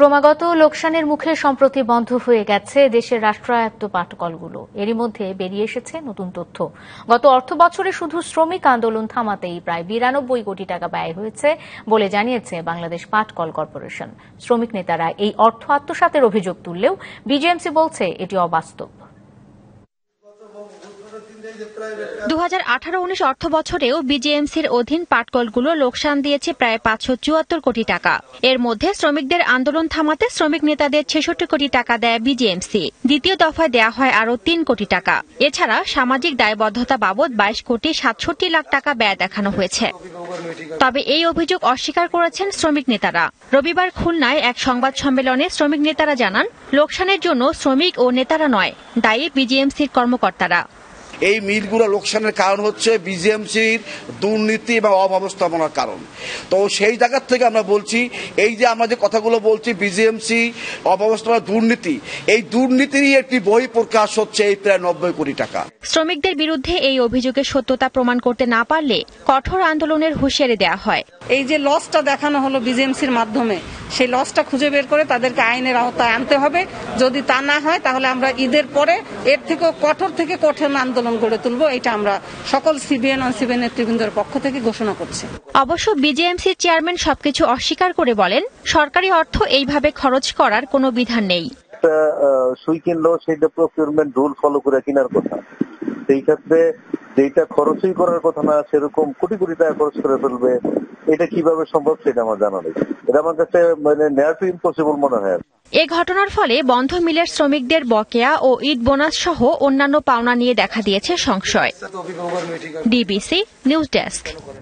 ক্রমাগত লোকসানের মুখে সম্প্রতি বন্ধ হয়ে গেছে দেশের রাষ্ট্রায়ত্ত পাটকলগুলো। এরই মধ্যে বেরিয়ে এসেছে নতুন তথ্য। গত অর্থবছরে শুধু শ্রমিক আন্দোলন থামাতেই প্রায় 92 কোটি টাকা ব্যয় হয়েছে বলে জানিয়েছে বাংলাদেশ পাটকল কর্পোরেশন। শ্রমিক নেতারা এই অর্থ আত্মসাতের অভিযোগ তুললেও বিজেএমসি বলছে এটি অবাস্তব। 2018-19 অর্থ বছরেও বিজেএমসির অধীন পাটকলগুলো লোকসান দিয়েছে প্রায় 574 কোটি টাকা। এর মধ্যে শ্রমিকদের আন্দোলন থামাতে শ্রমিক নেতাদের 66 কোটি টাকা দেয় বিজেএমসি। দ্বিতীয় দফায় দেয়া হয় আরও 3 কোটি টাকা। এছাড়া সামাজিক দায়বদ্ধতা বাবদ 22 কোটি 67 লাখ টাকা ব্যয় দেখানো হয়েছে। তবে এই অভিযোগ অস্বীকার করেছেন শ্রমিক নেতারা। রবিবার খুলনায় এক সংবাদ সম্মেলনে শ্রমিক নেতারা জানান, লোকসানের জন্য শ্রমিক ও নেতারা নয়, দায়ী বিজেএমসির কর্মকর্তারা। এই মিলগুলো লোকসানের কারণ হচ্ছে বিজেএমসির দুর্নীতি এবং অব্যবস্থাপনার কারণ। তো সেই জায়গা থেকে আমরা বলছি, এই যে আমরা যে কথাগুলো বলছি বিজেএমসি অব্যবস্থাপনা দুর্নীতি, এই দুর্নীতিরই একটি বহিঃপ্রকাশ হচ্ছে এই প্রায় 90 কোটি টাকা। শ্রমিকদের বিরুদ্ধে এই অভিযোগের সত্যতা প্রমাণ করতে না পারলে কঠোর আন্দোলনের হুঁশিয়ারি দেওয়া হয়। এই যে লসটা দেখানো হলো বিজেএমসির মাধ্যমে, সেই লসটা খুঁজে বের করে তাদেরকে আইনের আওতায় আনতে হবে। যদি তা না হয় তাহলে আমরা ঈদের পরে এর থেকেও কঠোর থেকে কঠিন আন্দোলন গড়ে তুলব। এটা আমরা সকল সিবিএন ও সিবিএন নেতৃবৃন্দের পক্ষ থেকে ঘোষণা করছি। অবশ্য বিজেএমসির চেয়ারম্যান সবকিছু অস্বীকার করে বলেন, সরকারি অর্থ এইভাবে খরচ করার কোনো বিধান নেই। সুই কিনলেও সেইটা প্রকিউরমেন্ট রুল ফলো করে কেনার কথা। সেই ক্ষেত্রে যেটা খরচই করার কথা না, সেরকম কোটি কোটি টাকা খরচ করে ফেলবে, এটা কিভাবে সম্ভব সেটা আমার জানা নেই। এটা আমার কাছে নেয়ার টু ইম্পসিবল মনে হয়। এ ঘটনার ফলে বন্ধ মিলের শ্রমিকদের বকেয়া ও ঈদ বোনাস সহ অন্যান্য পাওনা নিয়ে দেখা দিয়েছে সংশয়। DBC news desk.